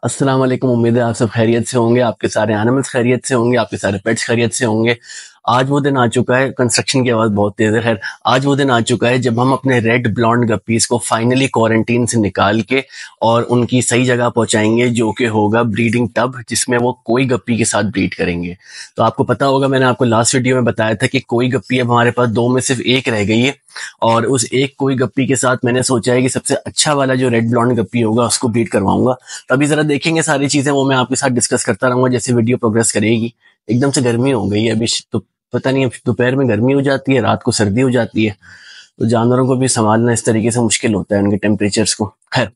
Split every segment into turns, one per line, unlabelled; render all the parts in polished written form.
अस्सलाम वालेकुम। उम्मीद है आप सब खैरियत से होंगे, आपके सारे एनिमल्स खैरियत से होंगे, आपके सारे पेट्स खैरियत से होंगे। आज वो दिन आ चुका है, कंस्ट्रक्शन की आवाज़ बहुत तेज़ है। खैर, आज वो दिन आ चुका है जब हम अपने रेड ब्लॉन्ड गप्पीज़ को फाइनली क्वारंटीन से निकाल के और उनकी सही जगह पहुंचाएंगे, जो कि होगा ब्रीडिंग टब, जिसमें वो कोई गप्पी के साथ ब्रीड करेंगे। तो आपको पता होगा, मैंने आपको लास्ट वीडियो में बताया था कि कोई गप्पी अब हमारे पास दो में सिर्फ एक रह गई है, और उस एक कोई गप्पी के साथ मैंने सोचा है कि सबसे अच्छा वाला जो रेड ब्लॉन्ड गप्पी होगा उसको ब्रीड करवाऊंगा। तो अभी जरा देखेंगे सारी चीजें, वो मैं आपके साथ डिस्कस करता रहूंगा जैसे वीडियो प्रोग्रेस करेगी। एकदम से गर्मी हो गई है अभी तो, पता नहीं, दोपहर में गर्मी हो जाती है, रात को सर्दी हो जाती है। तो जानवरों को भी संभालना इस तरीके से मुश्किल होता है, उनके टेम्परेचर्स को। खैर,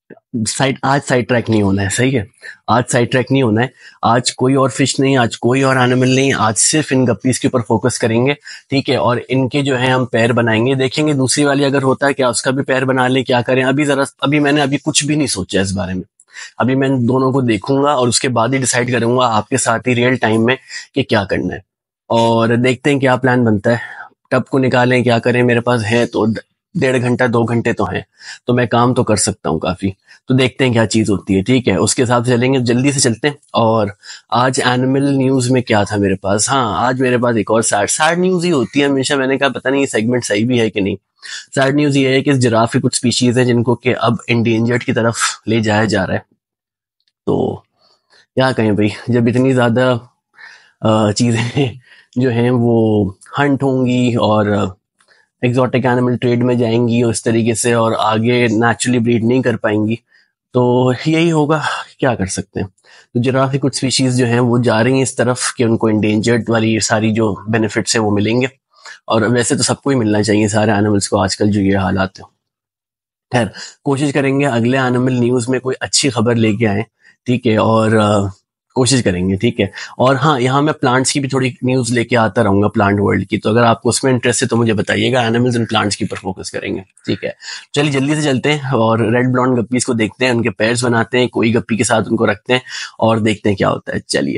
आज साइड ट्रैक नहीं होना है, सही है। आज साइड ट्रैक नहीं होना है। आज कोई और फिश नहीं, आज कोई और एनिमल नहीं, आज सिर्फ इन गप्पीज के ऊपर फोकस करेंगे। ठीक है, और इनके जो है हम पैर बनाएंगे, देखेंगे दूसरी वाली अगर होता है क्या उसका भी पैर बना ले, क्या करें। अभी मैंने कुछ भी नहीं सोचा इस बारे में। अभी मैं दोनों को देखूंगा और उसके बाद ही डिसाइड करूंगा आपके साथ ही रियल टाइम में कि क्या करना है, और देखते हैं क्या प्लान बनता है। टब को निकालें, क्या करें। मेरे पास है तो 1.5 घंटा 2 घंटे तो है, तो मैं काम तो कर सकता हूँ काफी। तो देखते हैं क्या चीज होती है, ठीक है, उसके हिसाब से चलेंगे। जल्दी से चलते हैं। और आज एनिमल न्यूज में क्या था मेरे पास? हाँ, आज मेरे पास एक और सैड सैड न्यूज ही होती है हमेशा। मैंने कहा पता नहीं ये सेगमेंट सही भी है कि नहीं। सैड न्यूज ये है कि इस जिराफ की कुछ स्पीशीज है जिनको कि अब इंडेंजर्ड की तरफ ले जाया जा रहा है। तो क्या कहें भाई, जब इतनी ज्यादा चीजें जो हैं वो हंट होंगी और एग्जॉटिक एनिमल ट्रेड में जाएंगी और इस तरीके से, और आगे नेचुरली ब्रीड नहीं कर पाएंगी, तो यही होगा। क्या कर सकते हैं। तो जिराफ की कुछ स्पीशीज जो हैं वो जा रही हैं इस तरफ कि उनको इंडेंजर्ड वाली सारी जो बेनिफिट्स है वो मिलेंगे। और वैसे तो सबको ही मिलना चाहिए, सारे एनिमल्स को, आजकल जो ये हालात है। खैर, कोशिश करेंगे अगले एनिमल न्यूज में कोई अच्छी खबर लेके आए, ठीक है, और कोशिश करेंगे, ठीक है। और हाँ, यहाँ मैं प्लांट्स की भी थोड़ी न्यूज लेके आता रहूंगा, प्लांट वर्ल्ड की। तो अगर आपको उसमें इंटरेस्ट है तो मुझे बताइएगा। एनिमल्स एंड प्लांट्स की पर फोकस करेंगे, ठीक है। चलिए जल्दी से चलते हैं और रेड ब्लॉन्ड गप्पीज को देखते हैं, उनके पैर्स बनाते हैं, कोई गप्पी के साथ उनको रखते हैं और देखते हैं क्या होता है। चलिए।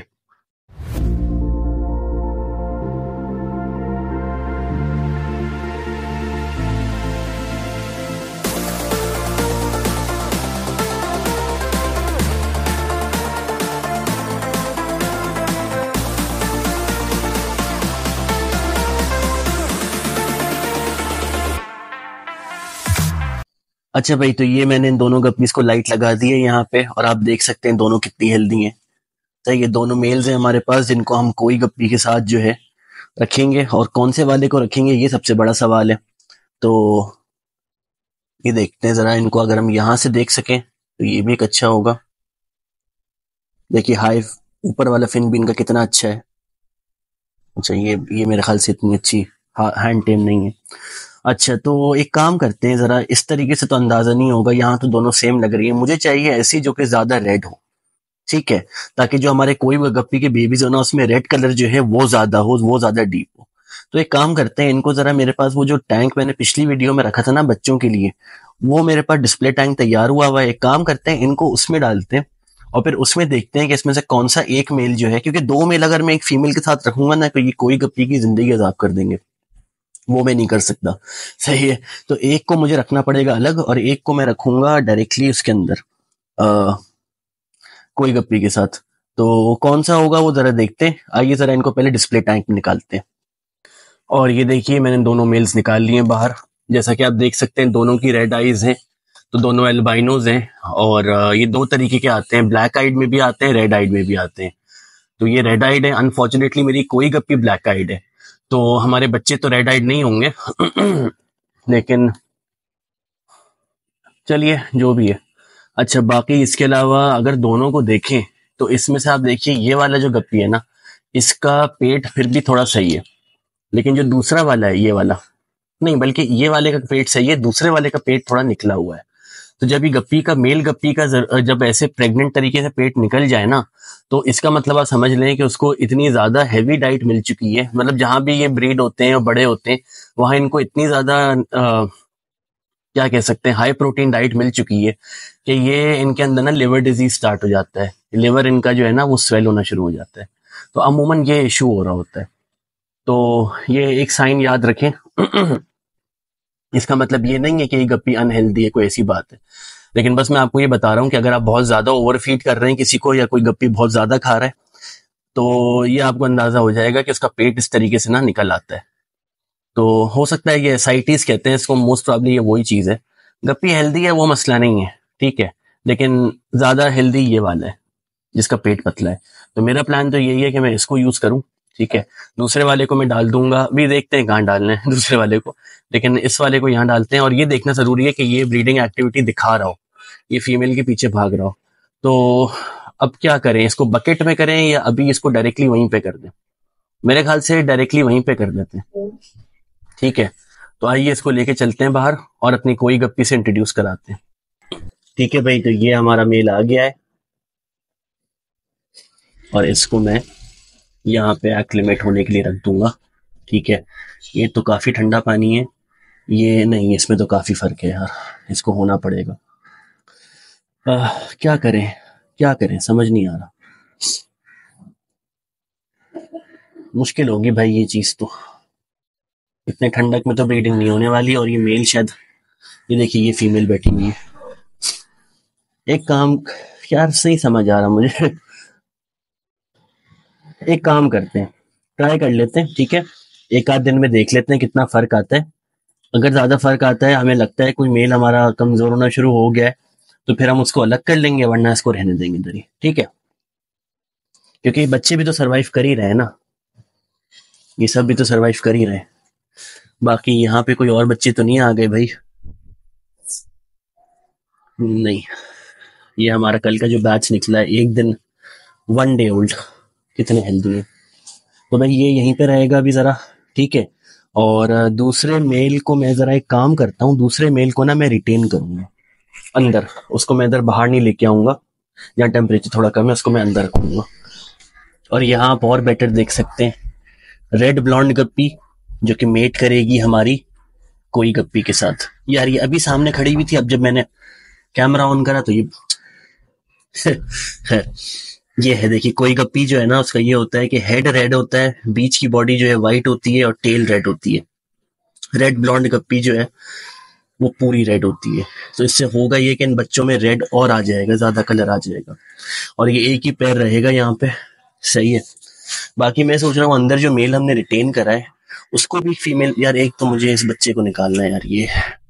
अच्छा भाई, तो ये मैंने इन दोनों गप्पीज को लाइट लगा दी है यहाँ पे, और आप देख सकते हैं दोनों कितनी हेल्दी हैं। तो ये दोनों मेल्स हैं हमारे पास, जिनको हम कोई गप्पी के साथ जो है रखेंगे। और कौन से वाले को रखेंगे ये सबसे बड़ा सवाल है। तो ये देखते हैं जरा इनको, अगर हम यहाँ से देख सकें तो ये भी एक अच्छा होगा। देखिए हाई, ऊपर वाला फिन भी इनका कितना अच्छा है। अच्छा, ये मेरे ख्याल से इतनी अच्छी हैंड टेम नहीं है। अच्छा, तो एक काम करते हैं, जरा इस तरीके से तो अंदाजा नहीं होगा, यहाँ तो दोनों सेम लग रही है। मुझे चाहिए ऐसी जो कि ज्यादा रेड हो, ठीक है, ताकि जो हमारे कोई भी गप्पी के बेबीज हो ना, उसमें रेड कलर जो है वो ज्यादा हो, वो ज्यादा डीप हो। तो एक काम करते हैं, इनको जरा, मेरे पास वो जो टैंक मैंने पिछली वीडियो में रखा था ना बच्चों के लिए, वो मेरे पास डिस्प्ले टैंक तैयार हुआ है। एक काम करते हैं, इनको उसमें डालते हैं और फिर उसमें देखते हैं कि इसमें से कौन सा एक मेल जो है, क्योंकि दो मेल अगर मैं एक फीमेल के साथ रखूंगा ना, तो ये कोई गप्पी की जिंदगी अजाब कर देंगे, वो मैं नहीं कर सकता। सही है। तो एक को मुझे रखना पड़ेगा अलग, और एक को मैं रखूंगा डायरेक्टली उसके अंदर, कोई गप्पी के साथ। तो कौन सा होगा वो जरा देखते हैं। आइए जरा इनको पहले डिस्प्ले टैंक में निकालते हैं। और ये देखिए, मैंने दोनों मेल्स निकाल लिए बाहर। जैसा कि आप देख सकते हैं, दोनों की रेड आईज हैं, तो दोनों एल्बाइनोज हैं। और ये दो तरीके के आते हैं, ब्लैक आइड में भी आते हैं, रेड आइड में भी आते हैं। तो ये रेड आइड है। अनफॉर्चुनेटली मेरी कोई गप्पी ब्लैक आइड है, तो हमारे बच्चे तो रेड आइड नहीं होंगे। लेकिन चलिए, जो भी है। अच्छा, बाकी इसके अलावा अगर दोनों को देखें तो इसमें से आप देखिए, ये वाला जो गप्पी है ना, इसका पेट फिर भी थोड़ा सही है। लेकिन जो दूसरा वाला है, ये वाला नहीं, बल्कि ये वाले का पेट सही है, दूसरे वाले का पेट थोड़ा निकला हुआ है। तो जब ये गप्पी का, मेल गप्पी का जब ऐसे प्रेग्नेंट तरीके से पेट निकल जाए ना, तो इसका मतलब आप समझ लें कि उसको इतनी ज्यादा हैवी डाइट मिल चुकी है। मतलब जहां भी ये ब्रीड होते हैं और बड़े होते हैं, वहां इनको इतनी ज्यादा क्या कह सकते हैं, हाई प्रोटीन डाइट मिल चुकी है कि ये इनके अंदर ना लिवर डिजीज स्टार्ट हो जाता है। लिवर इनका जो है ना वो स्वेल होना शुरू हो जाता है। तो अमूमन ये इशू हो रहा होता है। तो ये एक साइन याद रखें। इसका मतलब ये नहीं है कि ये गप्पी अनहेल्दी है, कोई ऐसी बात है। लेकिन बस मैं आपको ये बता रहा हूँ कि अगर आप बहुत ज्यादा ओवरफीड कर रहे हैं किसी को, या कोई गप्पी बहुत ज्यादा खा रहा है, तो ये आपको अंदाजा हो जाएगा कि उसका पेट इस तरीके से ना निकल आता है। तो हो सकता है ये एसाइटिस कहते हैं इसको, मोस्ट प्रॉब्ली ये वही चीज है। गप्पी हेल्दी है वो मसला नहीं है, ठीक है, लेकिन ज्यादा हेल्दी ये वाला है जिसका पेट पतला है। तो मेरा प्लान तो यही है कि मैं इसको यूज करूं, ठीक है। दूसरे वाले को मैं डाल दूंगा, अभी देखते हैं कहाँ डालना है दूसरे वाले को, लेकिन इस वाले को यहाँ डालते हैं। और ये देखना जरूरी है कि ये ब्रीडिंग एक्टिविटी दिखा रहा हो, ये फीमेल के पीछे भाग रहा हो। तो अब क्या करें, इसको बकेट में करें या अभी इसको डायरेक्टली वहीं पे कर दें? मेरे ख्याल से डायरेक्टली वहीं पे कर देते हैं, ठीक है। तो आइए इसको लेके चलते हैं बाहर और अपनी कोई गप्पी से इंट्रोड्यूस कराते हैं। ठीक है भाई, तो ये हमारा मेल आ गया है और इसको मैं यहाँ पे एक्लिमेट होने के लिए रख दूंगा, ठीक है। ये तो काफी ठंडा पानी है, ये नहीं, इसमें तो काफी फर्क है यार, इसको होना पड़ेगा। क्या करें, क्या करें, समझ नहीं आ रहा। मुश्किल होगी भाई ये चीज तो, इतने ठंडक में तो ब्रीडिंग नहीं होने वाली। और ये मेल शायद, ये देखिए ये फीमेल बैठी हुई है। एक काम, यार सही समझ आ रहा मुझे एक काम करते हैं, ट्राई कर लेते हैं, ठीक है। एक आध दिन में देख लेते हैं कितना फर्क आता है। अगर ज्यादा फर्क आता है, हमें लगता है कोई मेल हमारा कमजोर होना शुरू हो गया है, तो फिर हम उसको अलग कर लेंगे, वरना इसको रहने देंगे इधर ही, ठीक है। क्योंकि बच्चे भी तो सरवाइव कर ही रहे हैं ना, ये सब भी तो सरवाइव कर ही रहे हैं। बाकी यहाँ पे कोई और बच्चे तो नहीं आ गए भाई? नहीं, ये हमारा कल का जो बैच निकला है, एक दिन, 1 डे ओल्ड, कितने हेल्दी है। तो भाई ये यहीं पे रहेगा अभी जरा, ठीक है। और दूसरे मेल को मैं जरा एक काम करता हूँ, दूसरे मेल को ना मैं रिटेन करूंगा अंदर, उसको मैं इधर बाहर नहीं लेके आऊंगा, जहाँ टेम्परेचर थोड़ा कम है उसको मैं अंदर रखूंगा। और यहाँ आप और बेटर देख सकते हैं, रेड ब्लॉन्ड गप्पी जो कि मेट करेगी हमारी कोई गप्पी के साथ। यार ये अभी सामने खड़ी हुई थी, अब जब मैंने कैमरा ऑन करा तो ये ये है, देखिए कोई गप्पी जो है ना, उसका ये होता है कि हेड रेड होता है, बीच की बॉडी जो है व्हाइट होती है और टेल रेड होती है। रेड ब्लॉन्ड गप्पी जो है वो पूरी रेड होती है। तो इससे होगा ये कि इन बच्चों में रेड और आ जाएगा, ज्यादा कलर आ जाएगा, और ये एक ही पैर रहेगा यहाँ पे, सही है। बाकी मैं सोच रहा हूँ अंदर जो मेल हमने रिटेन करा है उसको भी फीमेल, यार एक तो मुझे इस बच्चे को निकालना है यार, ये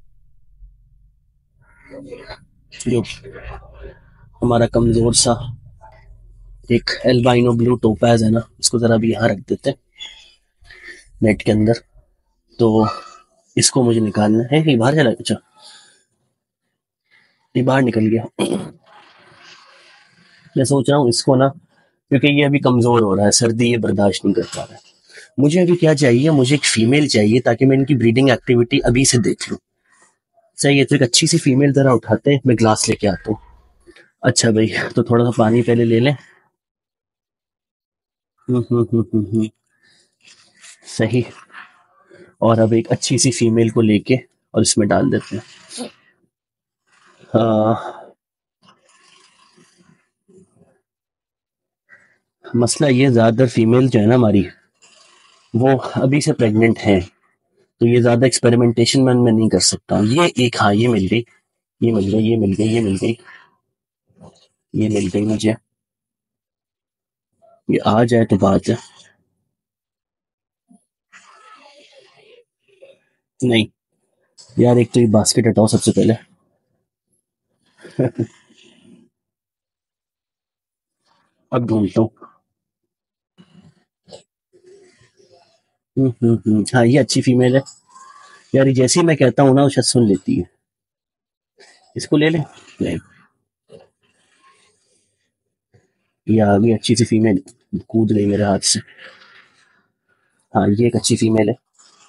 जो हमारा कमजोर सा एक एल्बाइनो ब्लू टोपैज है ना, इसको जरा भी यहाँ रख देते हैं नेट के अंदर। तो इसको मुझे निकालना है, ये बाहर चला, अच्छा ये बाहर निकल गया। मैं सोच रहा हूँ इसको ना, क्योंकि ये अभी कमजोर हो रहा है, सर्दी ये बर्दाश्त नहीं कर पा रहा है। मुझे अभी क्या चाहिए, मुझे एक फीमेल चाहिए ताकि मैं इनकी ब्रीडिंग एक्टिविटी अभी से देख लूँ। सही है, तो एक अच्छी सी फीमेल जरा उठाते हैं, मैं ग्लास लेके आता हूँ। अच्छा भाई, तो थोड़ा सा पानी पहले ले लें। हम्म। सही। और अब एक अच्छी सी फीमेल को लेके और इसमें डाल देते हैं। हाँ, मसला ये ज्यादातर फीमेल जो है ना हमारी, वो अभी से प्रेग्नेंट है, तो ये ज्यादा एक्सपेरिमेंटेशन मैं नहीं कर सकता हूँ। ये एक, हाँ ये मिल गई, ये मिल गई, ये मिल गई, ये मिल गई, ये मिल गई मुझे। ये आ जाए तो बात है। नहीं यार, एक तो ये बास्केट हटाओ सबसे पहले। अब ढूंढता हूँ। हाँ ये अच्छी फीमेल है यार, ये जैसे ही मैं कहता हूँ ना वो शायद सुन लेती है। इसको ले ले। नहीं, ये आ गई अच्छी सी फीमेल, कूद गई मेरे हाथ से। हाँ ये एक अच्छी फीमेल है।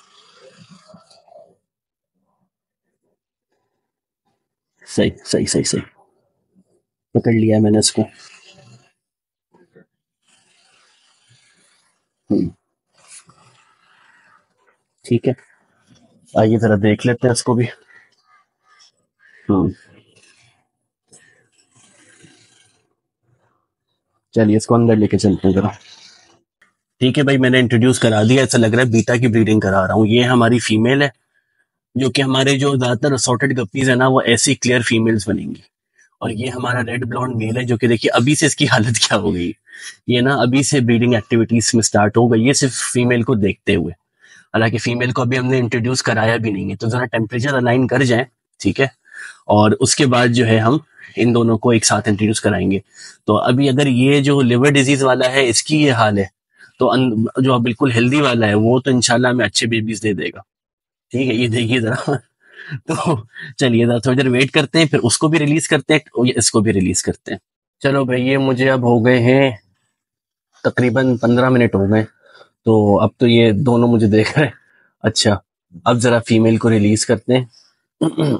सही सही सही सही, पकड़ लिया है मैंने इसको। हम्म, ठीक है, आइए जरा देख लेते हैं इसको भी। हम्म, चलिए इसको अंदर लेके चलते हैं जरा। ठीक है भाई, मैंने इंट्रोड्यूस करा दिया, ऐसा लग रहा है बीटा की ब्रीडिंग करा रहा हूँ। ये हमारी फीमेल है जो कि हमारे जो ज्यादातर असॉर्टेड गप्पीज है ना, वो ऐसी क्लियर फीमेल्स बनेंगी। और ये हमारा रेड ब्लॉन्ड मेल है, जो कि देखिए अभी से इसकी हालत क्या हो गई। ये ना अभी से ब्रीडिंग एक्टिविटीज में स्टार्ट हो गई है, सिर्फ फीमेल को देखते हुए। हालांकि फीमेल को अभी हमने इंट्रोड्यूस कराया भी नहीं है, तो जरा टेम्परेचर अलाइन कर जाए, ठीक है। और उसके बाद जो है हम इन दोनों को एक साथ इंट्रोड्यूस कराएंगे। तो अभी अगर ये जो लिवर डिजीज वाला है इसकी ये हाल है, तो जो बिल्कुल हेल्दी वाला है वो तो इंशाल्लाह हमें अच्छे बेबीज दे देगा। ठीक है, ये देखिए जरा। तो चलिए जरा थोड़ी देर वेट करते हैं, फिर उसको भी रिलीज करते हैं और इसको भी रिलीज करते हैं। चलो भाई, ये मुझे अब हो गए हैं तकरीबन 15 मिनट हो गए। तो अब तो ये दोनों मुझे देख रहे हैं। अच्छा, अब जरा फीमेल को रिलीज करते हैं।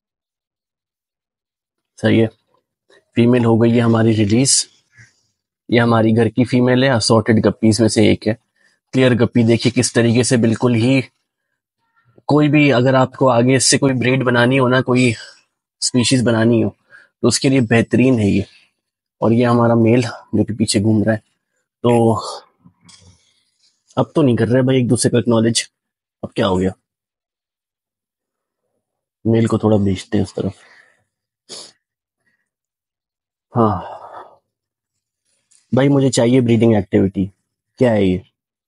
सही है, फीमेल हो गई है हमारी रिलीज। ये हमारी घर की फीमेल है, असॉर्टेड गप्पीज में से एक है। क्लियर गप्पी देखिए किस तरीके से, बिल्कुल ही कोई भी अगर आपको आगे इससे कोई ब्रीड बनानी हो ना, कोई स्पीशीज बनानी हो, तो उसके लिए बेहतरीन है ये। और ये हमारा मेल जो कि पीछे घूम रहा है। तो अब तो नहीं कर रहे भाई एक दूसरे को एक्नॉलेज। अब क्या हो गया, मेल को थोड़ा भेजते हैं उस तरफ। हाँ भाई, मुझे चाहिए ब्रीडिंग एक्टिविटी। क्या है ये?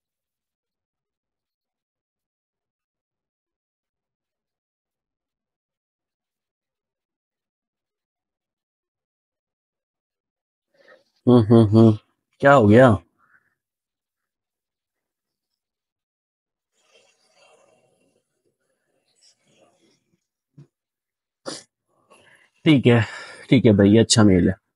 हम्म। क्या हो गया? ठीक है, ठीक है भाई, ये अच्छा मेल है।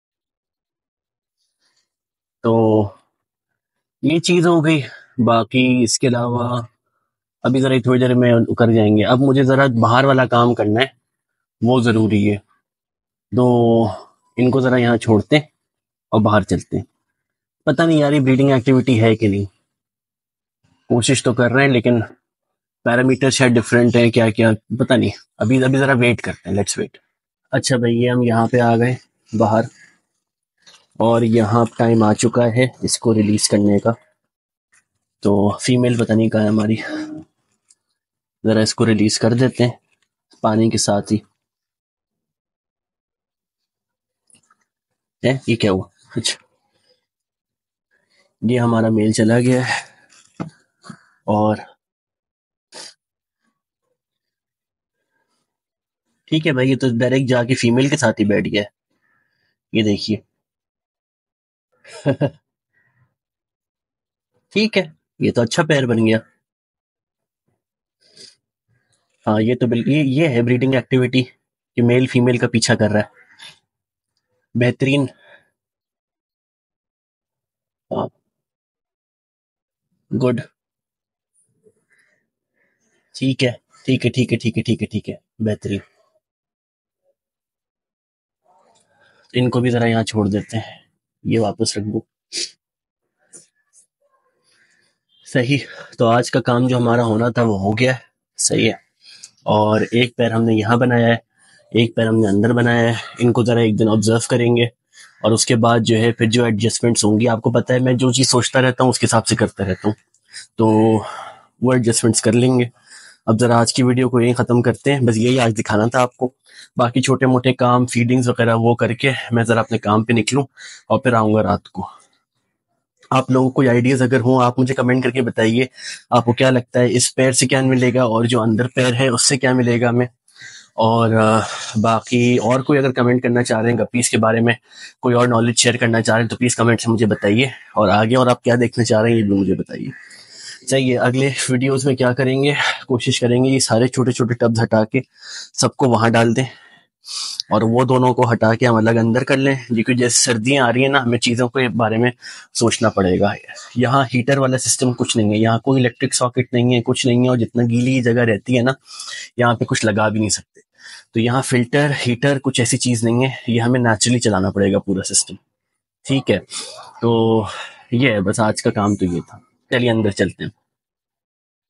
तो ये चीज हो गई। बाकी इसके अलावा अभी जरा थोड़ी देर में कर जाएंगे। अब मुझे जरा बाहर वाला काम करना है, वो जरूरी है। तो इनको जरा यहाँ छोड़ते हैं और बाहर चलते हैं। पता नहीं यार ये ब्रीडिंग एक्टिविटी है कि नहीं, कोशिश तो कर रहे हैं लेकिन पैरामीटर शायद डिफरेंट है, क्या क्या पता नहीं। अभी अभी जरा वेट करते हैं, लेट्स वेट। अच्छा भाई, ये हम यहाँ पे आ गए बाहर, और यहाँ टाइम आ चुका है इसको रिलीज करने का। तो फीमेल पता नहीं कहाँ है हमारी, जरा इसको रिलीज कर देते हैं पानी के साथ ही। है ये क्या हुआ? अच्छा, ये हमारा मेल चला गया है। और ठीक है भाई, ये तो डायरेक्ट जाके फीमेल के साथ ही बैठ गया है। ये देखिए। ठीक है, ये तो अच्छा पेयर बन गया। हाँ, ये तो बिल्कुल ये है ब्रीडिंग एक्टिविटी कि मेल फीमेल का पीछा कर रहा है। बेहतरीन। हाँ, गुड। ठीक है, ठीक है, ठीक है, ठीक है, ठीक है, ठीक है, बेहतरीन। इनको भी जरा यहाँ छोड़ देते हैं, ये वापस रख दो। सही। तो आज का काम जो हमारा होना था वो हो गया है। सही है। और एक पैर हमने यहाँ बनाया है, एक पैर हमने अंदर बनाया है। इनको जरा एक दिन ऑब्जर्व करेंगे, और उसके बाद जो है फिर जो एडजस्टमेंट्स होंगी, आपको पता है मैं जो चीज़ सोचता रहता हूँ उसके हिसाब से करता रहता हूँ। तो वो एडजस्टमेंट्स कर लेंगे। अब जरा आज की वीडियो को यहीं ख़त्म करते हैं, बस यही आज दिखाना था आपको। बाकी छोटे मोटे काम फीडिंग्स वगैरह वो करके मैं ज़रा अपने काम पे निकलूँ, और फिर आऊँगा रात को। आप लोगों को आइडियाज अगर हो, आप मुझे कमेंट करके बताइए आपको क्या लगता है इस पैर से क्या मिलेगा, और जो अंदर पैर है उससे क्या मिलेगा हमें। और बाकी और कोई अगर कमेंट करना चाह रहे हैं गप्पीज के बारे में, कोई और नॉलेज शेयर करना चाह रहे हैं, तो प्लीज़ कमेंट से मुझे बताइए। और आगे और आप क्या देखना चाह रहे हैं ये भी मुझे बताइए। चाहिए अगले वीडियोस में क्या करेंगे, कोशिश करेंगे ये सारे छोटे छोटे टब्स हटा के सबको वहां डाल दें, और वो दोनों को हटा के हम अलग अंदर कर लें। क्योंकि जैसे सर्दियां आ रही है ना, हमें चीज़ों के बारे में सोचना पड़ेगा। यहाँ हीटर वाला सिस्टम कुछ नहीं है, यहाँ कोई इलेक्ट्रिक सॉकेट नहीं है, कुछ नहीं है। और जितना गीली जगह रहती है ना, यहाँ पे कुछ लगा भी नहीं सकते। तो यहाँ फिल्टर हीटर कुछ ऐसी चीज़ नहीं है, ये हमें नेचुरली चलाना पड़ेगा पूरा सिस्टम। ठीक है। तो ये है बस आज का काम तो ये था। चलिए अंदर चलते हैं।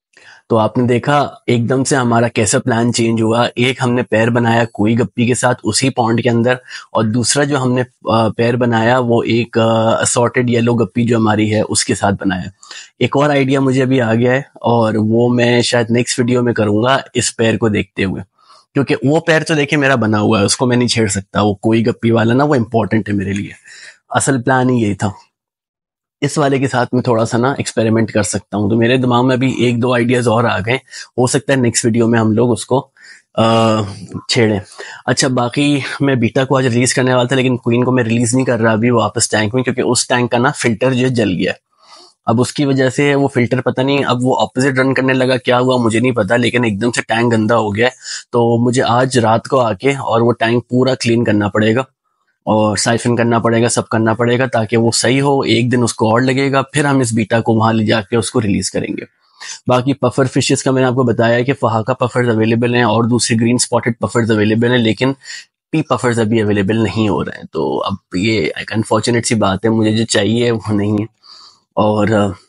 तो आपने देखा एकदम से हमारा कैसा प्लान चेंज हुआ। एक हमने पेयर बनाया कोई गप्पी के साथ उसी पॉन्ड के अंदर, और दूसरा जो हमने पेयर बनाया वो एक असॉर्टेड येलो गप्पी जो हमारी है उसके साथ बनाया। एक और आइडिया मुझे अभी आ गया है, और वो मैं शायद नेक्स्ट वीडियो में करूंगा इस पेयर को देखते हुए, क्योंकि वो पेयर तो देखिए मेरा बना हुआ है, उसको मैं नहीं छेड़ सकता। वो कोई गप्पी वाला ना वो इम्पोर्टेंट है मेरे लिए। असल प्लान ही यही था। इस वाले के साथ मैं थोड़ा सा ना एक्सपेरिमेंट कर सकता हूँ। तो मेरे दिमाग में अभी एक दो आइडियाज और आ गए, हो सकता है नेक्स्ट वीडियो में हम लोग उसको छेड़ें। अच्छा, बाकी मैं बीटा को आज रिलीज करने वाला था, लेकिन क्वीन को मैं रिलीज नहीं कर रहा अभी वापस टैंक में, क्योंकि उस टैंक का ना फिल्टर जो जल गया। अब उसकी वजह से वो फिल्टर पता नहीं अब वो ऑपोजिट रन करने लगा, क्या हुआ मुझे नहीं पता, लेकिन एकदम से टैंक गंदा हो गया है। तो मुझे आज रात को आके और वो टैंक पूरा क्लीन करना पड़ेगा, और साइफन करना पड़ेगा, सब करना पड़ेगा ताकि वो सही हो। एक दिन उसको और लगेगा, फिर हम इस बीटा को वहां ले जाके उसको रिलीज करेंगे। बाकी पफर फिशेस का मैंने आपको बताया है कि फहाका पफर्स अवेलेबल हैं और दूसरे ग्रीन स्पॉटेड पफर्स अवेलेबल हैं, लेकिन पी पफर्स अभी अवेलेबल नहीं हो रहे हैं। तो अब ये एक अनफॉर्चुनेट सी बात है, मुझे जो चाहिए वो नहीं है। और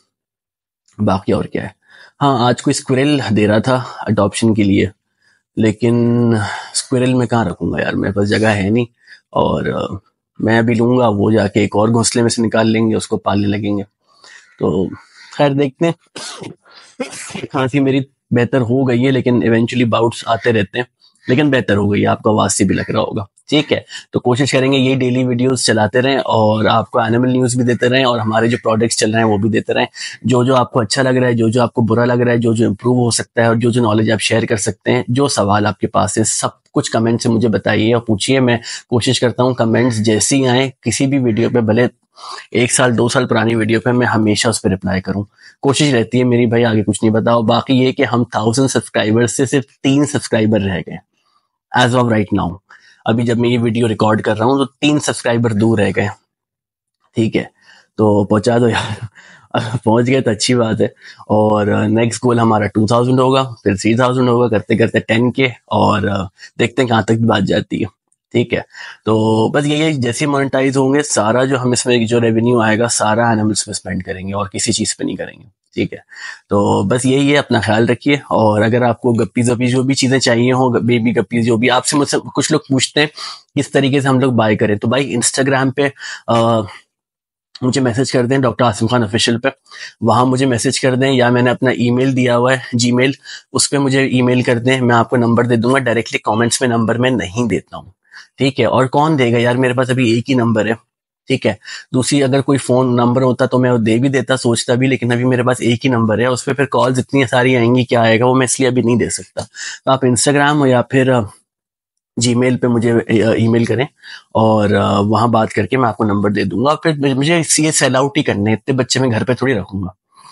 बाकी और क्या है, हाँ आज कोई स्क्विरल दे रहा था अडॉप्शन के लिए, लेकिन स्क्विरल में कहाँ रखूंगा यार, मेरे पास जगह है नहीं। और मैं अभी लूंगा वो जाके एक और घोंसले में से निकाल लेंगे, उसको पालने लगेंगे। तो खैर देखते हैं। खांसी मेरी बेहतर हो गई है, लेकिन इवेंचुअली बाउट्स आते रहते हैं, लेकिन बेहतर हो गई है, आपको आवाज से भी लग रहा होगा। ठीक है, तो कोशिश करेंगे ये डेली वीडियोस चलाते रहें और आपको एनिमल न्यूज़ भी देते रहें, और हमारे जो प्रोडक्ट्स चल रहे हैं वो भी देते रहें। जो जो आपको अच्छा लग रहा है, जो जो आपको बुरा लग रहा है, जो जो इम्प्रूव हो सकता है, और जो जो नॉलेज आप शेयर कर सकते हैं, जो सवाल आपके पास है, सब कुछ कमेंट से मुझे बताइए और पूछिए। मैं कोशिश करता हूँ कमेंट्स जैसे ही आए किसी भी वीडियो पे, भले 1 साल 2 साल पुरानी वीडियो पे, मैं हमेशा उस पर रिप्लाई करूं। कोशिश रहती है मेरी भाई, आगे कुछ नहीं बताओ। बाकी ये कि हम 1000 सब्सक्राइबर से सिर्फ 3 सब्सक्राइबर रह गए एज ऑफ राइट नाउ। अभी जब मैं ये वीडियो रिकॉर्ड कर रहा हूँ तो 3 सब्सक्राइबर दूर रह गए। ठीक है, तो पहुंचा दो यार। पहुंच गए तो अच्छी बात है। और नेक्स्ट गोल हमारा 2000 होगा, फिर 3000 होगा, करते करते 10 के, और देखते हैं कहाँ तक बात जाती है। ठीक है, तो बस यही है, जैसे मोनेटाइज होंगे सारा जो हम इसमें जो रेवेन्यू आएगा सारा एनिमल्स पे स्पेंड करेंगे और किसी चीज पे नहीं करेंगे। ठीक है, तो बस यही है, अपना ख्याल रखिए। और अगर आपको गप्पीज वप्पीज जो भी चीजें चाहिए हो, बेबी गप्पीज जो भी आपसे मुझसे कुछ लोग पूछते हैं किस तरीके से हम लोग बाय करें, तो भाई इंस्टाग्राम पे मुझे मैसेज कर दें, डॉक्टर आसिम खान ऑफिशियल पे, वहां मुझे मैसेज कर दें, या मैंने अपना ईमेल दिया हुआ है जीमेल, उस पर मुझे ईमेल कर दें, मैं आपको नंबर दे दूंगा। डायरेक्टली कमेंट्स में नंबर मैं नहीं देता हूँ। ठीक है, और कौन देगा यार, मेरे पास अभी एक ही नंबर है। ठीक है, दूसरी अगर कोई फोन नंबर होता तो मैं वो दे भी देता, सोचता भी, लेकिन अभी मेरे पास एक ही नंबर है, उस पर फिर कॉल्स इतनी सारी आएंगी, क्या आएगा वो मैं इसलिए अभी नहीं दे सकता। तो आप इंस्टाग्राम या फिर जीमेल पे मुझे ईमेल करें, और वहां बात करके मैं आपको नंबर दे दूंगा। फिर मुझे ये सेल आउट ही करने, इतने बच्चे मैं घर पे थोड़ी रखूंगा।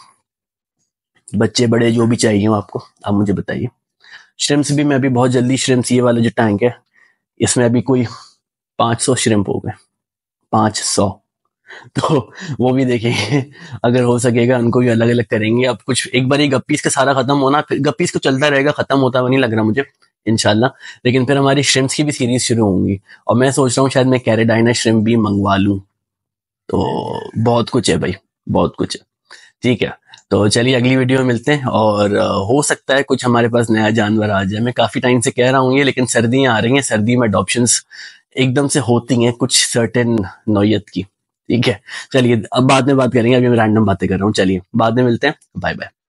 बच्चे बड़े जो भी चाहिए हो आपको, आप मुझे बताइए। श्रिम्स भी मैं अभी बहुत जल्दी, श्रिम्स ये वाला जो टैंक है इसमें अभी कोई 500 श्रिम्प हो गए, 500। तो वो भी देखेंगे, अगर हो सकेगा उनको भी अलग अलग करेंगे। अब कुछ एक बार ये गप्पीज का सारा खत्म होना, फिर गप्पीज को चलता रहेगा, खत्म होता हुआ नहीं लग रहा मुझे इंशाल्लाह। लेकिन फिर हमारी श्रिम्स की भी सीरीज शुरू होंगी, और मैं सोच रहा हूँ शायद मैं कैरेडाइना श्रिम्प भी मंगवा लूँ। तो बहुत कुछ है भाई, बहुत कुछ है। ठीक है, तो चलिए अगली वीडियो में मिलते हैं, और हो सकता है कुछ हमारे पास नया जानवर आ जाए। मैं काफी टाइम से कह रहा हूँ ये, लेकिन सर्दियां आ रही हैं, सर्दी में अडॉप्शंस एकदम से होती हैं कुछ सर्टेन नौयत की। ठीक है, चलिए अब बाद में बात करेंगे, अभी मैं रैंडम बातें कर रहा हूँ। चलिए बाद में मिलते हैं, बाय बाय।